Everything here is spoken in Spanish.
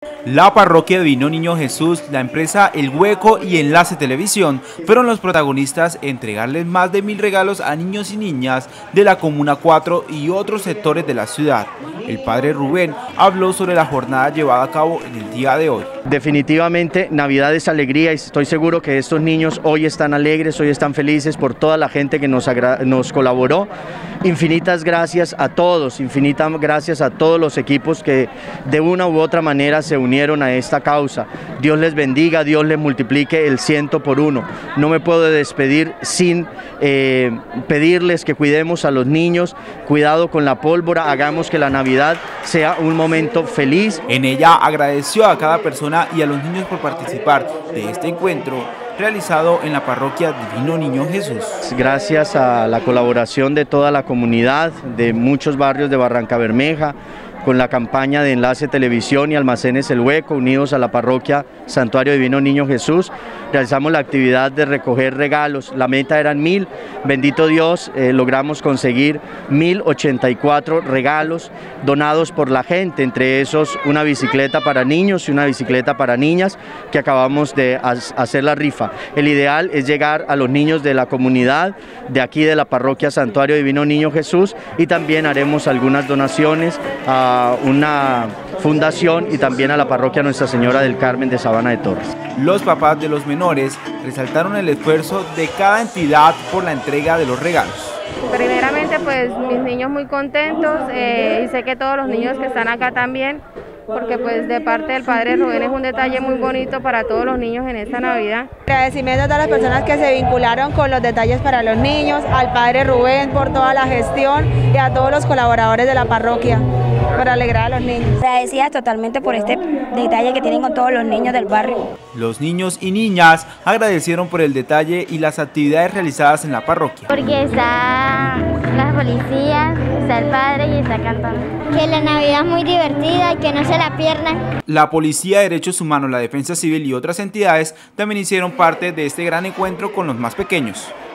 La parroquia Divino Niño Jesús, la empresa El Hueco y Enlace Televisión fueron los protagonistas en entregarles más de 1000 regalos a niños y niñas de la Comuna 4 y otros sectores de la ciudad. El padre Rubén habló sobre la jornada llevada a cabo en el día de hoy. Definitivamente Navidad es alegría y estoy seguro que estos niños hoy están alegres, hoy están felices por toda la gente que nos colaboró. Infinitas gracias a todos, infinitas gracias a todos los equipos que de una u otra manera se unieron a esta causa. Dios les bendiga, Dios les multiplique el 100 por 1. No me puedo despedir sin pedirles que cuidemos a los niños, cuidado con la pólvora, hagamos que la Navidad sea un momento feliz. En ella agradeció a cada persona y a los niños por participar de este encuentro realizado en la parroquia Divino Niño Jesús. Gracias a la colaboración de toda la comunidad, de muchos barrios de Barrancabermeja, con la campaña de Enlace Televisión y Almacenes El Hueco, unidos a la parroquia Santuario Divino Niño Jesús, realizamos la actividad de recoger regalos. La meta eran 1000, bendito Dios, logramos conseguir 1084 regalos donados por la gente, entre esos una bicicleta para niños y una bicicleta para niñas que acabamos de hacer la rifa. El ideal es llegar a los niños de la comunidad, de aquí de la parroquia Santuario Divino Niño Jesús, y también haremos algunas donaciones a una fundación y también a la parroquia Nuestra Señora del Carmen de Sabana de Torres. Los papás de los menores resaltaron el esfuerzo de cada entidad por la entrega de los regalos. Primeramente, pues mis niños muy contentos y sé que todos los niños que están acá también, porque pues de parte del padre Rubén es un detalle muy bonito para todos los niños en esta Navidad. Agradecimiento a todas las personas que se vincularon con los detalles para los niños, al padre Rubén por toda la gestión y a todos los colaboradores de la parroquia por alegrar a los niños. Agradecida totalmente por este detalle que tienen con todos los niños del barrio. Los niños y niñas agradecieron por el detalle y las actividades realizadas en la parroquia. Porque está las policías, está el padre y está cantando. Que la Navidad es muy divertida y que no se la pierdan. La Policía de Derechos Humanos, la Defensa Civil y otras entidades también hicieron parte de este gran encuentro con los más pequeños.